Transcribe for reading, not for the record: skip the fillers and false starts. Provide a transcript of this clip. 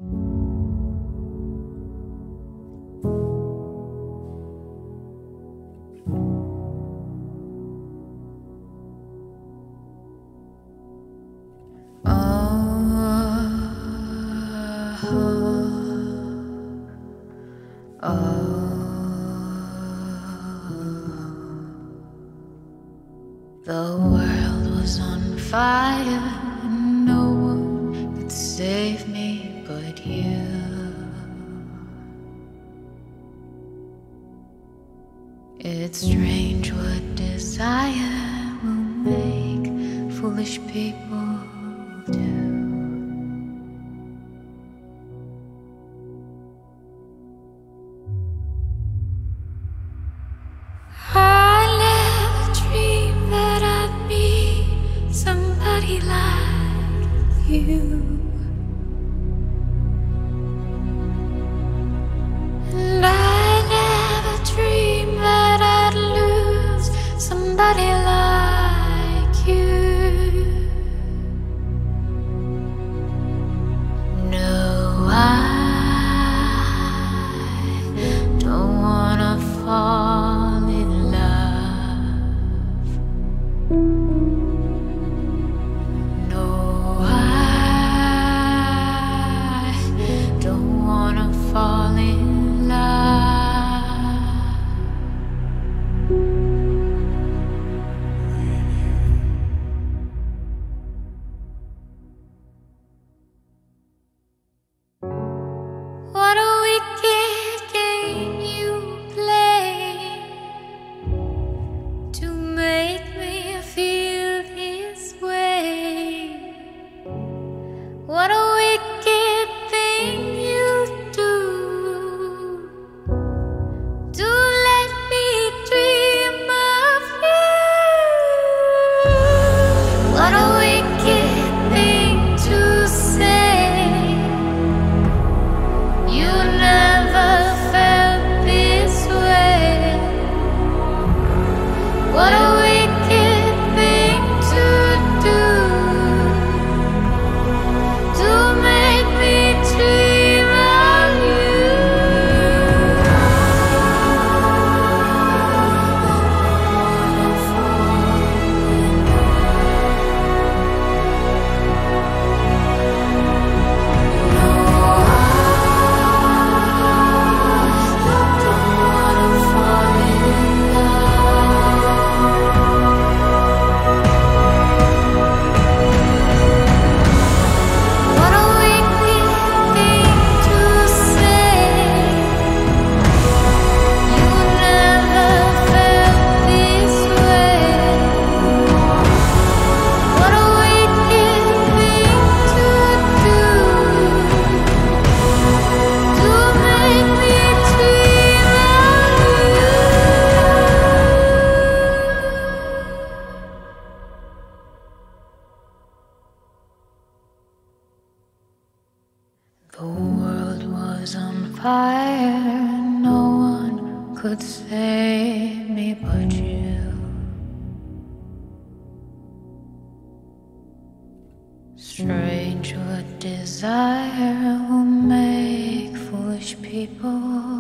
The world was on fire and no one could save me but you. It's strange what desire will make foolish people do. Somebody like you, and I never dreamed that I'd lose somebody like you. No, I don't wanna fall in love. Fall in love. What a wicked game you play to make me feel this way. What a wicked thing you do to let me dream of you. What a wicked thing to say. You never felt this way. What a wicked thing to do to make me dream of you. The world was on fire, no one could save me but you. Strange what desire will make foolish people